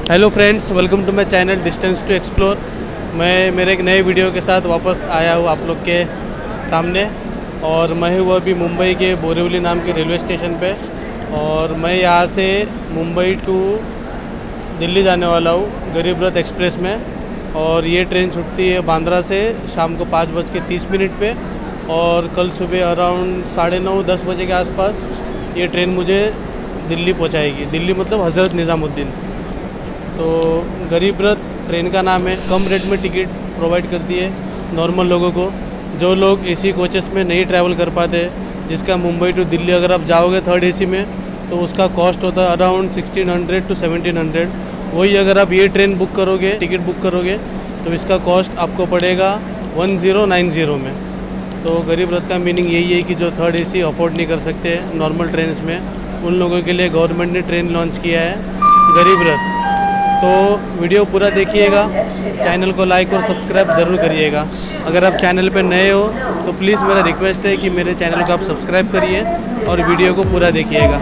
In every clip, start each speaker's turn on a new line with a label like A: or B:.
A: Hello friends, welcome to my channel distance to explore. मैं मेरे एक नए वीडियो के साथ वापस आया हूँ आप लोग के सामने। और मैं हूँ अभी मुंबई के बोरीवली नाम के रेलवे स्टेशन पे। और मैं यहाँ से मुंबई टू दिल्ली जाने वाला हूँ गरीब रथ एक्सप्रेस में। और ये ट्रेन छूटती है बांद्रा से शाम को 5:30 पे। और कल सुबह अराउंड 9:30-10 बजे के आसपास ये ट्रेन मुझे दिल्ली पहुँचाएगी। दिल्ली मतलब हज़रत निज़ामुद्दीन। तो गरीब रथ ट्रेन का नाम है। कम रेट में टिकट प्रोवाइड करती है नॉर्मल लोगों को, जो लोग एसी कोचेस में नहीं ट्रैवल कर पाते। जिसका मुंबई टू दिल्ली अगर आप जाओगे थर्ड एसी में तो उसका कॉस्ट होता है अराउंड 1600 to 1700। वही अगर आप ये ट्रेन बुक करोगे, टिकट बुक करोगे, तो इसका कॉस्ट आपको पड़ेगा 1090 में। तो गरीब रथ का मीनिंग यही है कि जो थर्ड एसी अफोर्ड नहीं कर सकते नॉर्मल ट्रेन में, उन लोगों के लिए गवर्नमेंट ने ट्रेन लॉन्च किया है गरीब रथ। तो वीडियो पूरा देखिएगा, चैनल को लाइक और सब्सक्राइब ज़रूर करिएगा। अगर आप चैनल पे नए हो तो प्लीज़ मेरा रिक्वेस्ट है कि मेरे चैनल को आप सब्सक्राइब करिए और वीडियो को पूरा देखिएगा।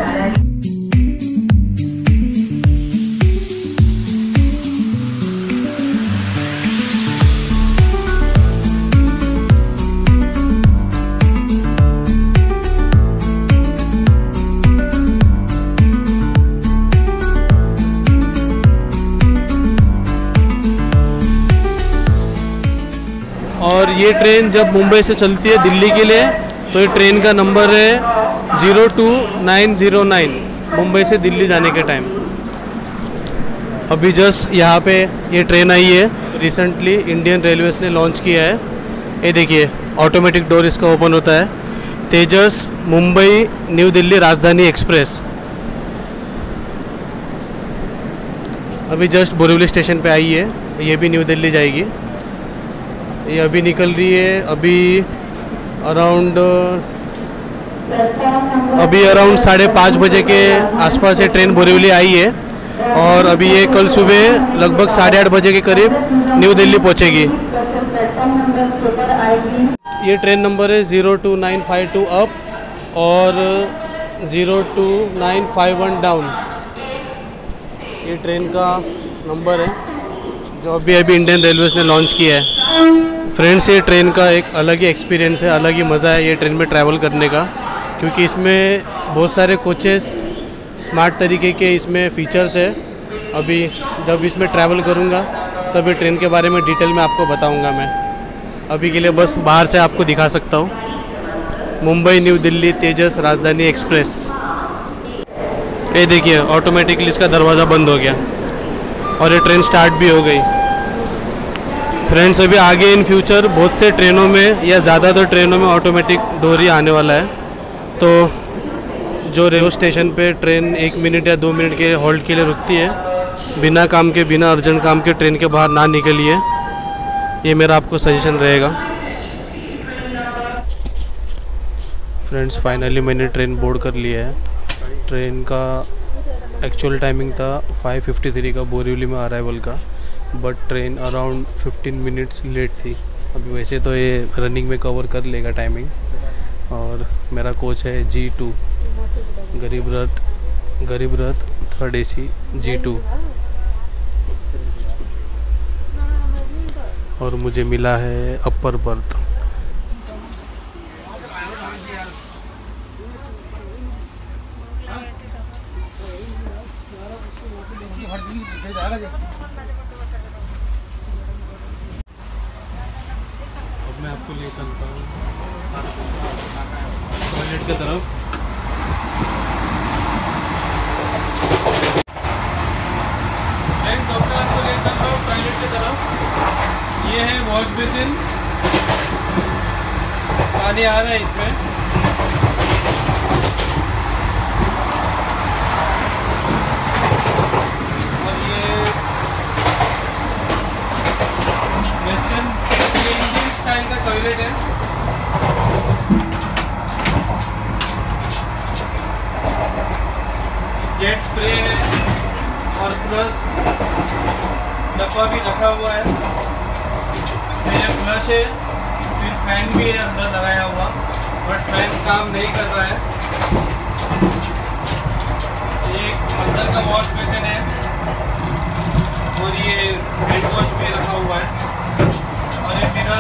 A: और ये ट्रेन जब मुंबई से चलती है दिल्ली के लिए तो ये ट्रेन का नंबर है 02909 मुंबई से दिल्ली जाने के टाइम। अभी जस्ट यहाँ पे ये ट्रेन आई है, रिसेंटली इंडियन रेलवेज ने लॉन्च किया है। ये देखिए ऑटोमेटिक डोर इसका ओपन होता है। तेजस मुंबई न्यू दिल्ली राजधानी एक्सप्रेस अभी जस्ट बोरीवली स्टेशन पे आई है। ये भी न्यू दिल्ली जाएगी। ये अभी निकल रही है। अभी अराउंड 5:30 बजे के आसपास ये ट्रेन बोरीवली आई है। और अभी ये कल सुबह लगभग 8:30 बजे के करीब न्यू दिल्ली पहुंचेगी। ये ट्रेन नंबर है 02952 अप और 02951 डाउन। ये ट्रेन का नंबर है जो अभी इंडियन रेलवेज ने लॉन्च किया है। फ्रेंड्स, ये ट्रेन का एक अलग ही एक्सपीरियंस है, अलग ही मज़ा है ये ट्रेन में ट्रैवल करने का, क्योंकि इसमें बहुत सारे कोचेस स्मार्ट तरीके के इसमें फ़ीचर्स है। अभी जब इसमें ट्रैवल करूँगा तब ये ट्रेन के बारे में डिटेल में आपको बताऊँगा। मैं अभी के लिए बस बाहर से आपको दिखा सकता हूँ मुंबई न्यू दिल्ली तेजस राजधानी एक्सप्रेस। ये देखिए ऑटोमेटिकली इसका दरवाज़ा बंद हो गया और ये ट्रेन स्टार्ट भी हो गई। फ्रेंड्स, अभी आगे इन फ्यूचर बहुत से ट्रेनों में या ज़्यादातर ट्रेनों में ऑटोमेटिक डोर ही आने वाला है। तो जो रेलवे स्टेशन पे ट्रेन 1 मिनट या 2 मिनट के हॉल्ट के लिए रुकती है, बिना काम के, बिना अर्जेंट काम के ट्रेन के बाहर ना निकलिए। ये मेरा आपको सजेशन रहेगा। फ्रेंड्स, फाइनली मैंने ट्रेन बोर्ड कर लिया है। ट्रेन का एक्चुअल टाइमिंग था 5:53 का बोरीवली में अराइवल का, but train around 15 minutes late थी। अभी वैसे तो ये रनिंग में कवर कर लेगा टाइमिंग। और मेरा कोच है G2 गरीब रथ थर्ड एसी G2। और मुझे मिला है अपर बर्थ। अब मैं आपको ले चलता हूँ टॉयलेट की तरफ। फ्रेंड्स, अब मैं आपको ले चलता हूँ टॉयलेट की तरफ। ये है वॉश बेसिन, पानी आ रहा है इसमें। टॉयलेट है। जेट स्प्रे है और प्लस डब्बा भी रखा हुआ है। मेरे फ्लश है, फिर फैन भी है अंदर लगाया हुआ, बट फैन काम नहीं कर रहा है। एक अंदर का वॉश बेसिन है, ये हैंड वॉश भी रखा हुआ है और ये मिरर,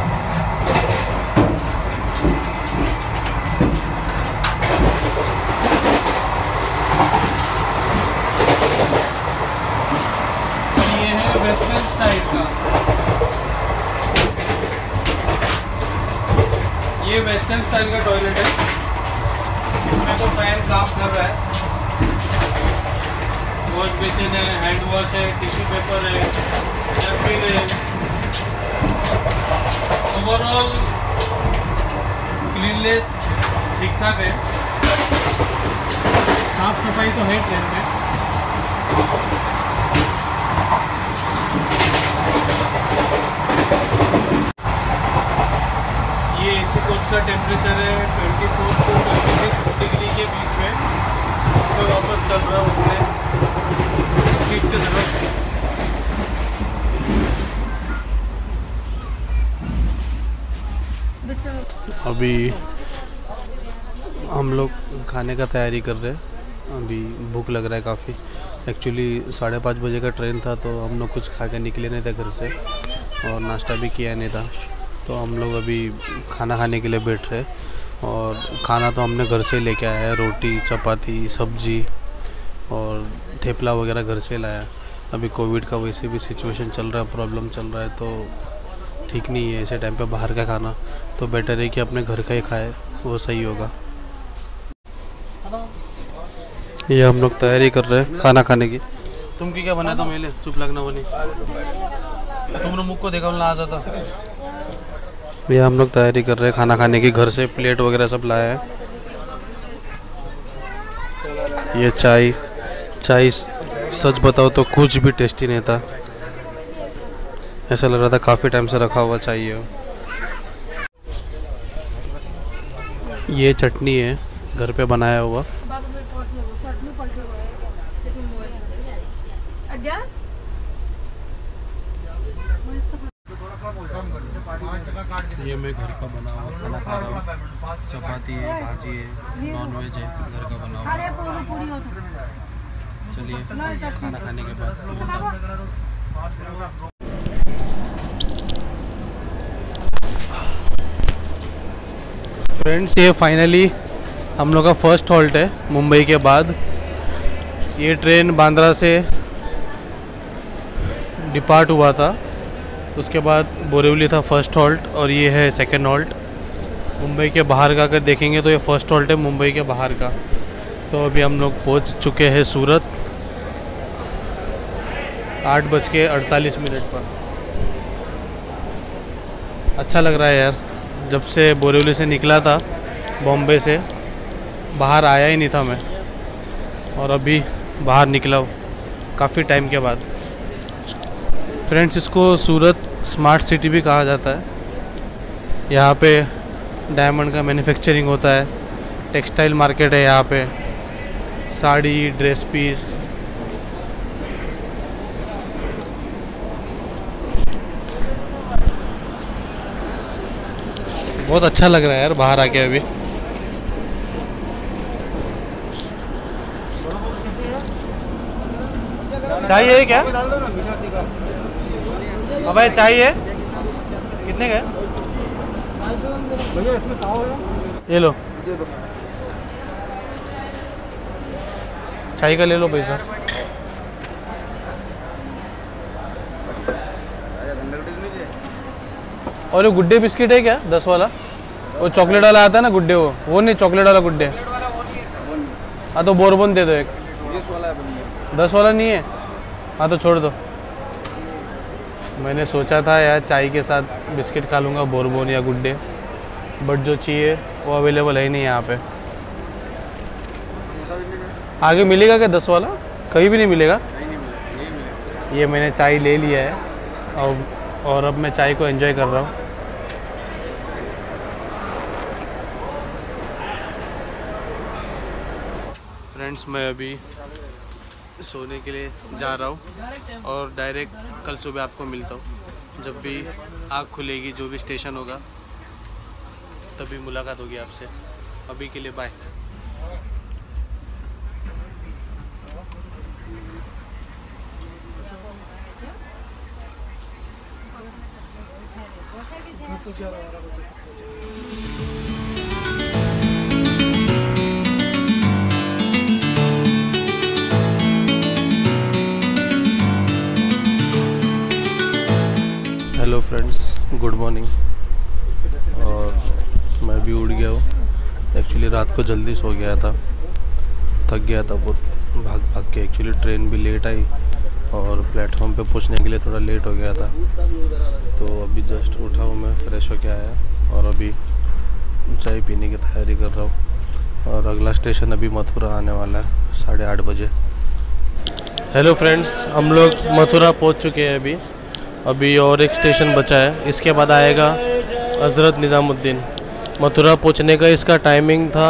A: ये है वेस्टर्न स्टाइल का, ये वेस्टर्न स्टाइल का टॉयलेट है। इसमें तो फैन काम कर रहा है। वॉश बेसिन है, हैंड वॉश है, टिश्यू पेपर है, डस्टबिन है। ओवरऑल क्लीननेस ठीक ठाक है, साफ सफाई तो है ट्रेन में। ये एसी कोच का टेम्परेचर है 24 to 26 डिग्री के बीच में। तो वापस चल रहा हूँ अपने सीट की तरफ। अभी हम लोग खाने का तैयारी कर रहे हैं। अभी भूख लग रहा है काफ़ी। एक्चुअली 5:30 बजे का ट्रेन था, तो हम लोग कुछ खा के निकले नहीं थे घर से और नाश्ता भी किया नहीं था। तो हम लोग अभी खाना खाने के लिए बैठ रहे। और खाना तो हमने घर से लेके आया है, रोटी, चपाती, सब्जी और थेपला वगैरह घर से लाया। अभी कोविड का वैसे भी सिचुएशन चल रहा है, प्रॉब्लम चल रहा है, तो ठीक नहीं है ऐसे टाइम पे बाहर का खाना। तो बेटर है कि अपने घर का ही खाए, वो सही होगा। ये हम लोग तैयारी कर रहे हैं खाना खाने की। तुम की क्या बना था? मेले चुप लगना बनी, तुमने मुख को देखा ना आ जाता। ये हम लोग तैयारी कर रहे हैं खाना खाने की। घर से प्लेट वगैरह सब लाया है। ये चाय सच बताओ तो कुछ भी टेस्टी नहीं था। ऐसा लग रहा था काफ़ी टाइम से रखा हुआ चाय है। ये चटनी है घर पे बनाया हुआ। ये मैं घर का बना हुआ खाना खा रहा हूँ। चपाती है, भाजी है, नॉन वेज है, घर का बना हुआ। चलिए खाना खाने के बाद फ्रेंड्स, ये फाइनली हम लोग का फर्स्ट हॉल्ट है मुंबई के बाद। ये ट्रेन बांद्रा से डिपार्ट हुआ था, उसके बाद बोरीवली था फर्स्ट हॉल्ट और ये है सेकंड हॉल्ट। मुंबई के बाहर का अगर देखेंगे तो ये फर्स्ट हॉल्ट है मुंबई के बाहर का। तो अभी हम लोग पहुंच चुके हैं सूरत 8:48 पर। अच्छा लग रहा है यार, जब से बोरीवली से निकला था बॉम्बे से, बाहर आया ही नहीं था मैं, और अभी बाहर निकला हूँ काफ़ी टाइम के बाद। फ्रेंड्स, इसको सूरत स्मार्ट सिटी भी कहा जाता है। यहाँ पे डायमंड का मैन्युफैक्चरिंग होता है, टेक्सटाइल मार्केट है यहाँ पे, साड़ी, ड्रेस पीस। बहुत अच्छा लग रहा है यार बाहर आके। अभी चाहिए क्या? अबे चाहिए कितने का? भैया इसमें पाव है, ये लो। चाय का ले लो पैसा। और ये गुड्डे बिस्किट है क्या 10 वाला? वो चॉकलेट वाला आता है ना गुड्डे, वो नहीं, चॉकलेट वाला गुड्डे। हाँ तो बोरबन दे दो एक। 10 वाला नहीं है? हाँ तो छोड़ दो। मैंने सोचा था यार चाय के साथ बिस्किट खा लूँगा, बोरबन या गुड्डे, बट जो चाहिए वो अवेलेबल है ही नहीं यहाँ पे। आगे मिलेगा क्या 10 वाला? कहीं भी नहीं मिलेगा। ये मैंने चाय ले लिया है और अब मैं चाय को एंजॉय कर रहा हूँ। फ्रेंड्स, मैं अभी सोने के लिए जा रहा हूँ और डायरेक्ट कल सुबह आपको मिलता हूँ। जब भी आँख खुलेगी, जो भी स्टेशन होगा, तभी मुलाकात होगी आपसे। अभी के लिए bye. Hello friends, good morning. और मैं भी उठ गया हूँ। एक्चुअली रात को जल्दी सो गया था, थक गया था बहुत भाग भाग के। एक्चुअली ट्रेन भी लेट आई और प्लेटफॉर्म पे पहुँचने के लिए थोड़ा लेट हो गया था। तो अभी जस्ट उठा हूँ, मैं फ्रेश होके आया और अभी चाय पीने की तैयारी कर रहा हूँ। और अगला स्टेशन अभी मथुरा आने वाला है 8:30 बजे। हेलो फ्रेंड्स, हम लोग मथुरा पहुँच चुके हैं अभी और एक स्टेशन बचा है। इसके बाद आएगा हज़रत निज़ामुद्दीन। मथुरा पहुंचने का इसका टाइमिंग था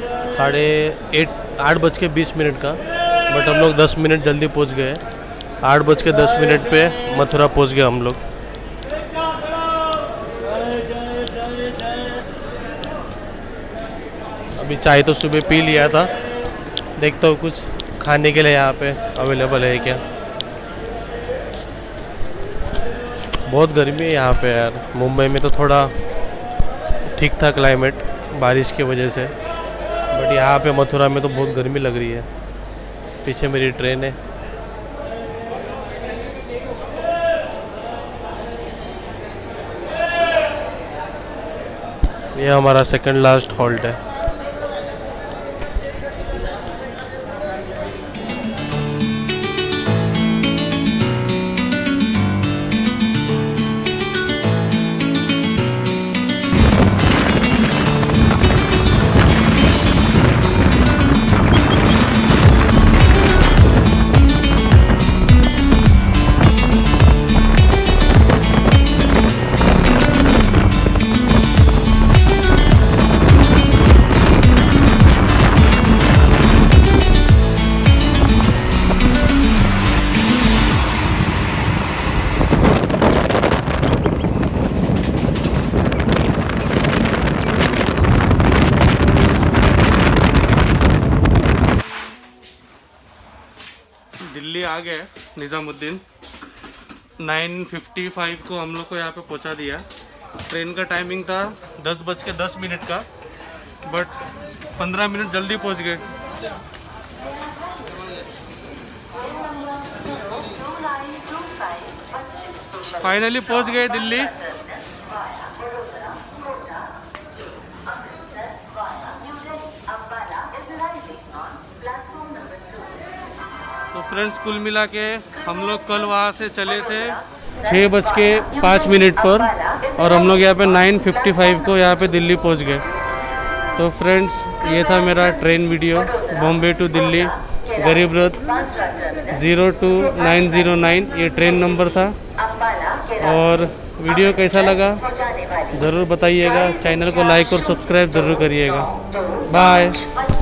A: 8:20 का, बट हम लोग 10 मिनट जल्दी पहुंच गए। 8:10 पे मथुरा पहुंच गए हम लोग। अभी चाय तो सुबह पी लिया था, देखता हूँ कुछ खाने के लिए यहाँ पे अवेलेबल है क्या। बहुत गर्मी है यहाँ पे यार। मुंबई में तो थोड़ा ठीक था क्लाइमेट बारिश की वजह से, बट यहाँ पे मथुरा में तो बहुत गर्मी लग रही है। पीछे मेरी ट्रेन है। ये हमारा सेकंड लास्ट हॉल्ट है। दिल्ली आ गए निज़ामुद्दीन। 9:55 को हम लोग को यहाँ पे पहुँचा दिया। ट्रेन का टाइमिंग था 10:10 का, बट 15 मिनट जल्दी पहुँच गए। फाइनली पहुँच गए दिल्ली। तो फ्रेंड्स, कुल मिला के हम लोग कल वहाँ से चले थे 6:05 पर, और हम लोग यहाँ पे 9:55 को यहाँ पे दिल्ली पहुँच गए। तो फ्रेंड्स, ये था मेरा train video Bombay to Delhi Garib Rath 02909, ये ट्रेन नंबर था। और वीडियो कैसा लगा ज़रूर बताइएगा। चैनल को लाइक और सब्सक्राइब ज़रूर करिएगा। बाय।